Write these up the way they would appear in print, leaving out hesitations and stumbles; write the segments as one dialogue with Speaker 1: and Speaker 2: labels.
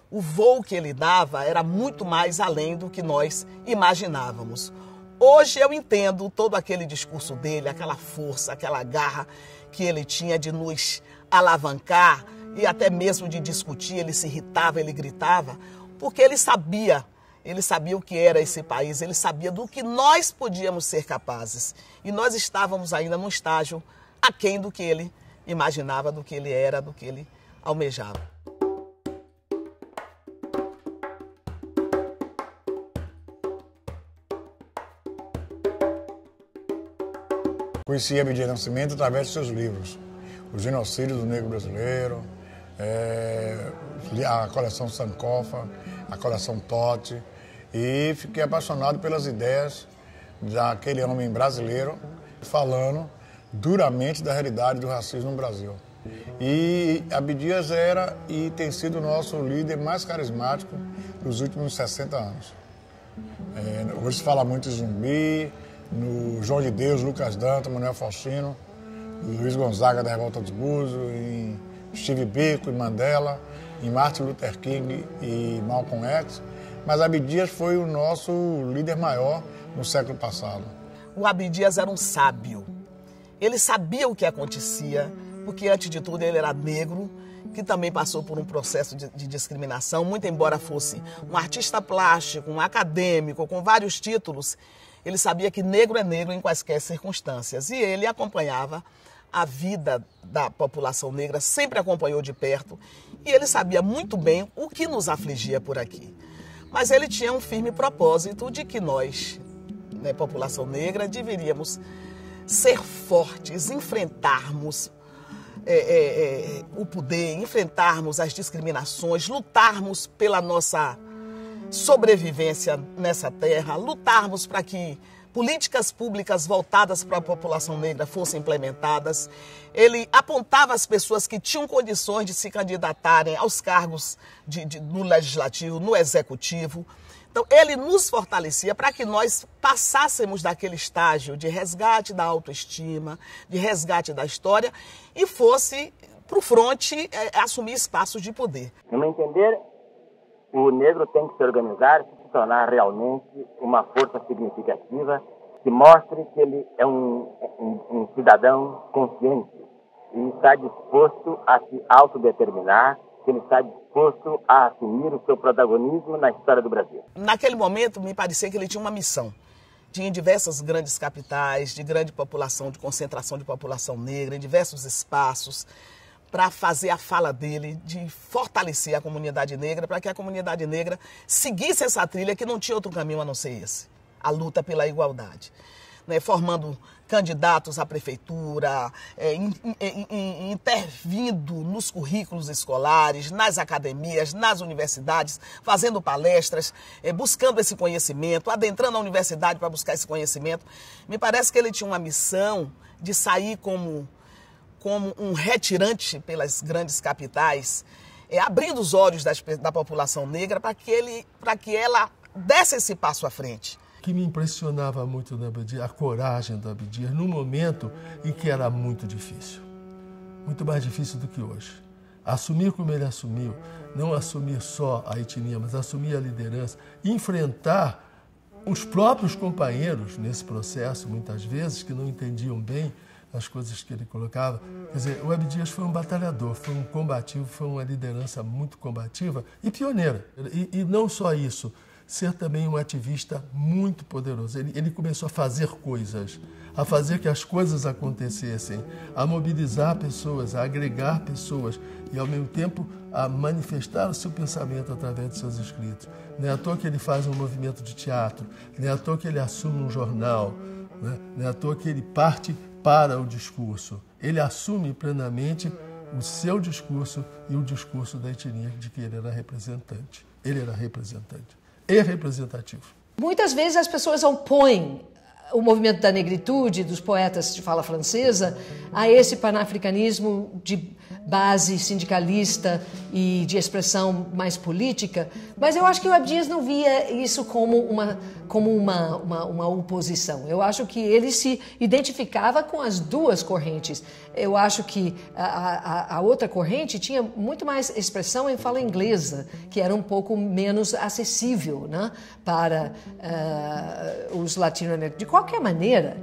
Speaker 1: o voo que ele dava era muito mais além do que nós imaginávamos. Hoje eu entendo todo aquele discurso dele, aquela força, aquela garra que ele tinha de nos alavancar e até mesmo de discutir. Ele se irritava, ele gritava, porque ele sabia o que era esse país, ele sabia do que nós podíamos ser capazes. E nós estávamos ainda num estágio aquém do que ele imaginava, do que ele era, do que ele almejava.
Speaker 2: Conheci Abdias Nascimento através de seus livros. O Genocídio do Negro Brasileiro, a coleção Sankofa, a coleção Totti, e fiquei apaixonado pelas ideias daquele homem brasileiro falando duramente da realidade do racismo no Brasil. E Abdias era e tem sido o nosso líder mais carismático dos últimos 60 anos. Hoje se fala muito em Zumbi, no João de Deus, Lucas Dantas, Manuel Faustino, Luiz Gonzaga da Revolta dos Búzios, em Steve Biko e Mandela, em Martin Luther King e Malcolm X, mas Abdias foi o nosso líder maior no século passado.
Speaker 1: O Abdias era um sábio. Ele sabia o que acontecia, porque antes de tudo ele era negro, que também passou por um processo de discriminação, muito embora fosse um artista plástico, um acadêmico, com vários títulos. Ele sabia que negro é negro em quaisquer circunstâncias e ele acompanhava a vida da população negra, sempre acompanhou de perto e ele sabia muito bem o que nos afligia por aqui. Mas ele tinha um firme propósito de que nós, população negra, deveríamos ser fortes, enfrentarmos o poder, enfrentarmos as discriminações, lutarmos pela nossa sobrevivência nessa terra, lutarmos para que políticas públicas voltadas para a população negra fossem implementadas. Ele apontava as pessoas que tinham condições de se candidatarem aos cargos no legislativo, no executivo. Então, ele nos fortalecia para que nós passássemos daquele estágio de resgate da autoestima, de resgate da história e fosse para o fronte assumir espaços de poder.
Speaker 3: No meu entender, o negro tem que se organizar e se tornar realmente uma força significativa que mostre que ele é um cidadão consciente e está disposto a se autodeterminar, que ele está disposto a assumir o seu protagonismo na história do Brasil.
Speaker 1: Naquele momento, me parecia que ele tinha uma missão. Tinha em diversas grandes capitais, de grande população, de concentração de população negra, em diversos espaços, para fazer a fala dele, de fortalecer a comunidade negra, para que a comunidade negra seguisse essa trilha que não tinha outro caminho a não ser esse, a luta pela igualdade. Formando candidatos à prefeitura, intervindo nos currículos escolares, nas academias, nas universidades, fazendo palestras, buscando esse conhecimento, adentrando a universidade para buscar esse conhecimento. Me parece que ele tinha uma missão de sair como um retirante pelas grandes capitais, abrindo os olhos da população negra para que ela desse esse passo à frente.
Speaker 4: O que me impressionava muito no Abdias, a coragem do Abdias, num momento em que era muito difícil. Muito mais difícil do que hoje. Assumir como ele assumiu, não assumir só a etnia, mas assumir a liderança, enfrentar os próprios companheiros nesse processo, muitas vezes, que não entendiam bem as coisas que ele colocava. Quer dizer, o Abdias foi um batalhador, foi um combativo, foi uma liderança muito combativa e pioneira. E não só isso, ser também um ativista muito poderoso. Ele começou a fazer coisas, a fazer que as coisas acontecessem, a mobilizar pessoas, a agregar pessoas e, ao mesmo tempo, a manifestar o seu pensamento através de seus escritos. Não é à toa que ele faz um movimento de teatro, não é à toa que ele assume um jornal, não é à toa que ele parte para o discurso. Ele assume plenamente o seu discurso e o discurso da etnia de que ele era representante. Ele era representante e representativo.
Speaker 5: Muitas vezes as pessoas opõem o movimento da negritude, dos poetas de fala francesa, a esse panafricanismo de base sindicalista e de expressão mais política, mas eu acho que o Abdias não via isso como uma oposição. Eu acho que ele se identificava com as duas correntes. Eu acho que a outra corrente tinha muito mais expressão em fala inglesa, que era um pouco menos acessível, né, para os latino-americanos. De qualquer maneira,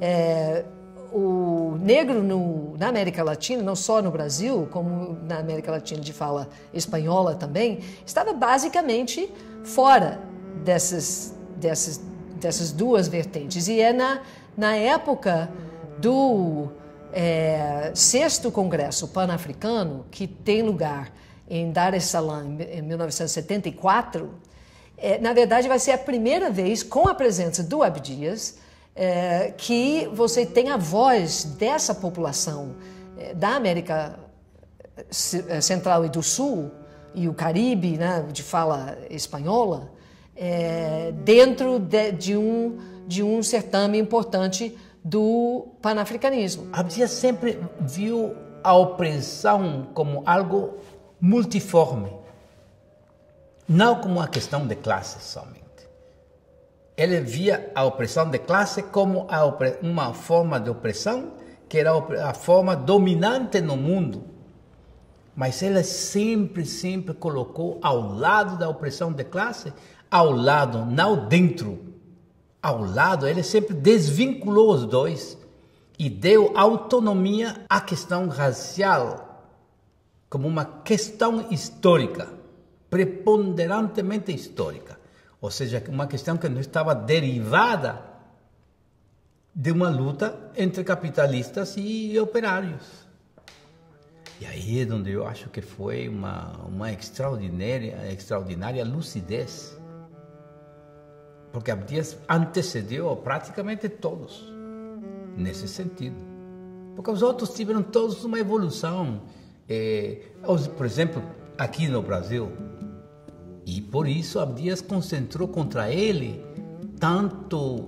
Speaker 5: o negro na América Latina, não só no Brasil, como na América Latina de fala espanhola também, estava basicamente fora dessas duas vertentes. E é na época do sexto Congresso Pan-Africano, que tem lugar em Dar es Salaam em 1974, na verdade vai ser a primeira vez, com a presença do Abdias, que você tem a voz dessa população da América Central e do Sul e o Caribe, né, de fala espanhola, dentro de um certame importante do panafricanismo.
Speaker 6: Abdias sempre viu a opressão como algo multiforme, não como uma questão de classe somente. Ele via a opressão de classe como uma forma de opressão que era a forma dominante no mundo. Mas ele sempre colocou ao lado da opressão de classe, ao lado, não dentro, ao lado, ele sempre desvinculou os dois e deu autonomia à questão racial como uma questão histórica, preponderantemente histórica. Ou seja, uma questão que não estava derivada de uma luta entre capitalistas e operários. E aí é onde eu acho que foi uma extraordinária lucidez. Porque Abdias antecedeu praticamente todos nesse sentido. Porque os outros tiveram todos uma evolução. Por exemplo, aqui no Brasil. E por isso Abdias concentrou contra ele tanto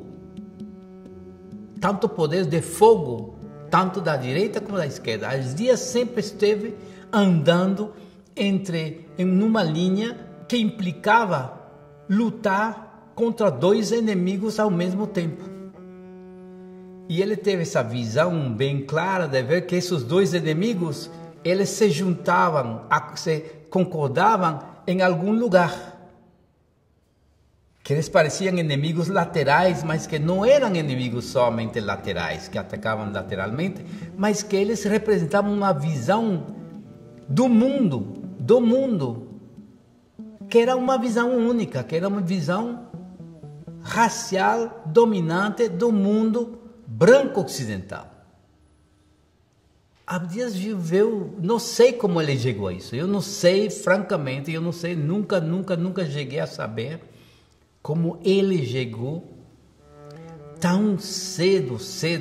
Speaker 6: poder de fogo, tanto da direita como da esquerda. Abdias sempre esteve andando numa linha que implicava lutar contra dois inimigos ao mesmo tempo. E ele teve essa visão bem clara de ver que esses dois inimigos, eles se juntavam, se concordavam em algum lugar. Que eles pareciam inimigos laterais, mas que não eram inimigos somente laterais, que atacavam lateralmente, mas que eles representavam uma visão do mundo, que era uma visão única, que era uma visão racial dominante do mundo branco ocidental. Abdias viveu, não sei como ele chegou a isso, eu não sei, francamente, eu não sei, nunca cheguei a saber como ele chegou tão cedo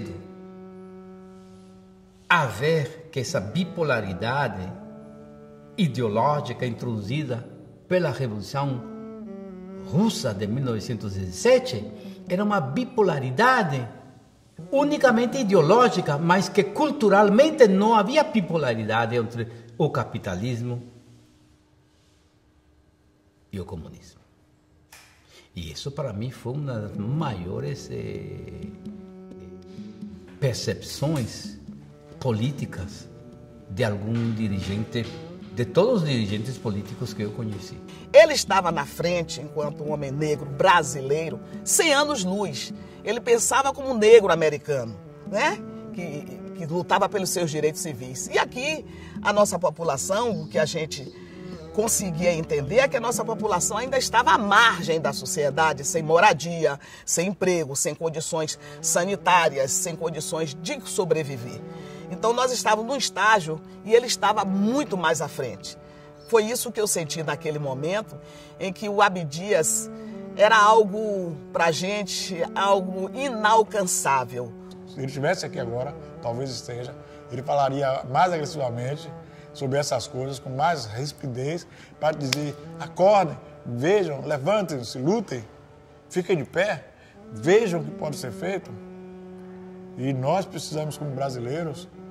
Speaker 6: a ver que essa bipolaridade ideológica introduzida pela Revolução Russa de 1917 era uma bipolaridade unicamente ideológica, mas que culturalmente não havia bipolaridade entre o capitalismo e o comunismo. E isso para mim foi uma das maiores percepções políticas de algum dirigente, de todos os dirigentes políticos que eu conheci.
Speaker 1: Ele estava na frente, enquanto um homem negro brasileiro, 100 anos-luz. Ele pensava como um negro americano, né? Que lutava pelos seus direitos civis. E aqui, a nossa população, o que a gente conseguia entender é que a nossa população ainda estava à margem da sociedade, sem moradia, sem emprego, sem condições sanitárias, sem condições de sobreviver. Então nós estávamos num estágio e ele estava muito mais à frente. Foi isso que eu senti naquele momento em que o Abdias era algo, pra gente, algo inalcançável.
Speaker 2: Se ele estivesse aqui agora, talvez esteja, ele falaria mais agressivamente sobre essas coisas, com mais rispidez, para dizer: acordem, vejam, levantem-se, lutem, fiquem de pé, vejam o que pode ser feito. E nós precisamos, como brasileiros,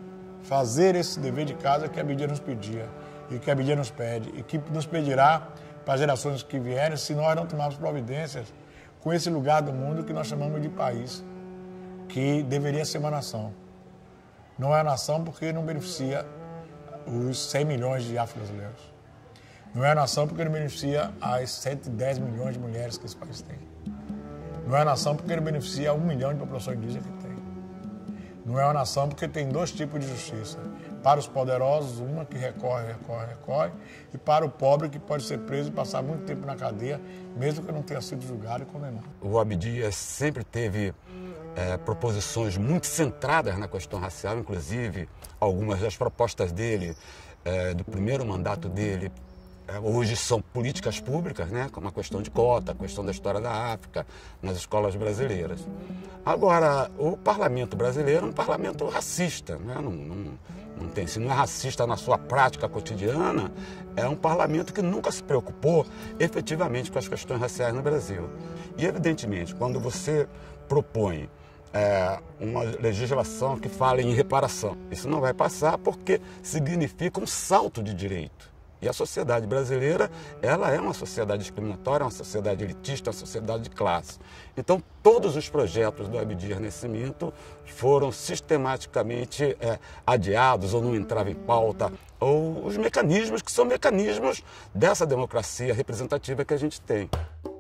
Speaker 2: fazer esse dever de casa que a Abdias nos pedia, e que a Abdias nos pede, e que nos pedirá para as gerações que vierem, se nós não tomarmos providências com esse lugar do mundo que nós chamamos de país, que deveria ser uma nação. Não é nação porque não beneficia os 100 milhões de afro-brasileiros. Não é nação porque não beneficia as 110 milhões de mulheres que esse país tem. Não é nação porque não beneficia 1 milhão de população indígena que tem. Não é uma nação porque tem 2 tipos de justiça. Para os poderosos, uma que recorre, e para o pobre que pode ser preso e passar muito tempo na cadeia, mesmo que não tenha sido julgado e condenado.
Speaker 7: O Abdias sempre teve proposições muito centradas na questão racial, inclusive algumas das propostas dele, do primeiro mandato dele, hoje são políticas públicas, né, como a questão de cota, a questão da história da África nas escolas brasileiras. Agora, o parlamento brasileiro é um parlamento racista, né? Não tem, se não é racista na sua prática cotidiana, é um parlamento que nunca se preocupou efetivamente com as questões raciais no Brasil. E, evidentemente, quando você propõe uma legislação que fala em reparação, isso não vai passar porque significa um salto de direito. E a sociedade brasileira, ela é uma sociedade discriminatória, uma sociedade elitista, uma sociedade de classe. Então, todos os projetos do Abdias Nascimento foram sistematicamente adiados ou não entravam em pauta, ou os mecanismos que são mecanismos dessa democracia representativa que a gente tem.